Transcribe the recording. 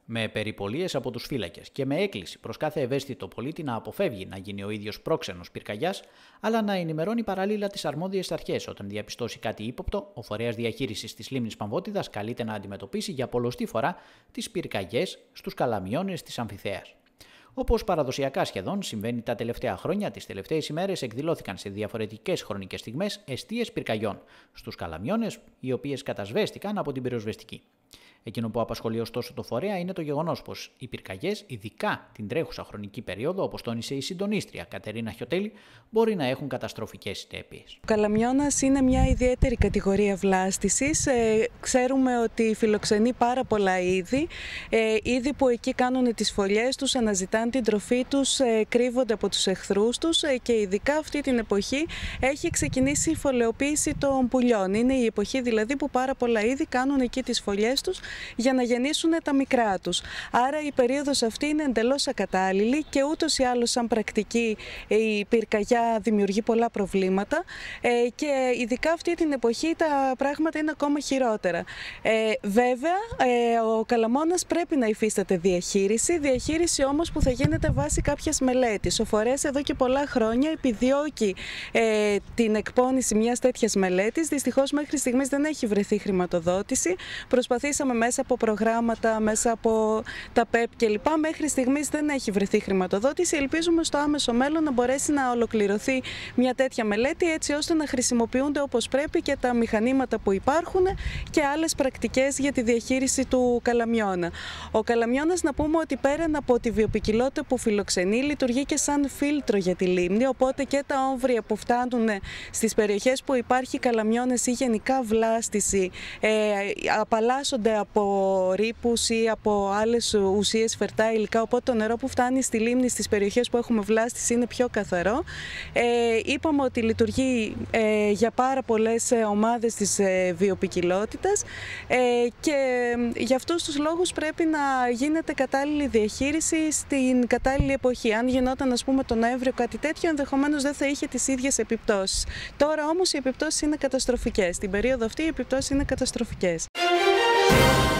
με περιπολίες από τους φύλακες και με έκκληση προς κάθε ευαίσθητο πολίτη να αποφεύγει να γίνει ο ίδιος πρόξενος πυρκαγιάς, αλλά να ενημερώνει παράλληλα τις αρμόδιες αρχές όταν διαπιστώσει κάτι ύποπτο, ο φορέας διαχείρισης της λίμνης Παμβότιδας καλείται να αντιμετωπίσει για πολλοστή φορά τις πυρκαγιές στους καλαμιώνες της Αμφιθέας. Όπως παραδοσιακά σχεδόν συμβαίνει τα τελευταία χρόνια, τις τελευταίες ημέρες εκδηλώθηκαν σε διαφορετικές χρονικές στιγμές εστίες πυρκαγιών στους καλαμιώνες, οι οποίες κατασβέστηκαν από την πυροσβεστική. Εκείνο που απασχολεί ωστόσο το φορέα είναι το γεγονός πως οι πυρκαγιές, ειδικά την τρέχουσα χρονική περίοδο, όπως τόνισε η συντονίστρια Κατερίνα Χιωτέλη, μπορεί να έχουν καταστροφικές συνέπειες. Ο καλαμιώνας είναι μια ιδιαίτερη κατηγορία βλάστησης. Ξέρουμε ότι φιλοξενεί πάρα πολλά είδη. Είδη που εκεί κάνουν τις φωλιές τους, αναζητάνε την τροφή τους, κρύβονται από τους εχθρούς τους και ειδικά αυτή την εποχή έχει ξεκινήσει η φωλεοποίηση των πουλιών. Είναι η εποχή δηλαδή που πάρα πολλά είδη κάνουν εκεί τις φωλιές τους για να γεννήσουν τα μικρά τους. Άρα η περίοδος αυτή είναι εντελώς ακατάλληλη και ούτως ή άλλως σαν πρακτική η πυρκαγιά δημιουργεί πολλά προβλήματα και ειδικά αυτή την εποχή τα πράγματα είναι ακόμα χειρότερα. Βέβαια ο καλαμώνας πρέπει να υφίσταται διαχείριση όμως που θα γίνεται βάσει κάποιας μελέτης. Ο φορέας εδώ και πολλά χρόνια επιδιώκει την εκπόνηση μιας τέτοιας μελέτης. Δυστυχώς μέχρι στιγμής δεν έχει βρεθεί χρηματοδότηση. Προσπαθήσαμε μέσα από προγράμματα, μέσα από τα ΠΕΠ κλπ. Μέχρι στιγμής δεν έχει βρεθεί χρηματοδότηση. Ελπίζουμε στο άμεσο μέλλον να μπορέσει να ολοκληρωθεί μια τέτοια μελέτη έτσι ώστε να χρησιμοποιούνται όπως πρέπει και τα μηχανήματα που υπάρχουν και άλλες πρακτικές για τη διαχείριση του καλαμιώνα. Ο καλαμιώνας, να πούμε ότι πέραν από τη βιοποικιλότητα που φιλοξενεί, λειτουργεί και σαν φίλτρο για τη λίμνη, οπότε και τα όμβρια που φτάνουν στις περιοχές που υπάρχει καλαμιώνες ή γενικά βλάστηση απαλλάσσονται από ρήπους ή από άλλες ουσίες, φερτά υλικά, οπότε το νερό που φτάνει στη λίμνη στις περιοχές που έχουμε βλάστηση είναι πιο καθαρό. Είπαμε ότι λειτουργεί για πάρα πολλές ομάδες της βιοποικιλότητας και για αυτούς τους λόγους πρέπει να γίνεται κατάλληλη διαχείριση στην κατάλληλη εποχή. Αν γινόταν, ας πούμε, τον Νοέμβριο κάτι τέτοιο, ενδεχομένως δεν θα είχε τις ίδιες επιπτώσεις. Τώρα όμως οι επιπτώσεις είναι καταστροφικές. Στην περίοδο αυτή οι επιπτώσεις είναι καταστροφικές.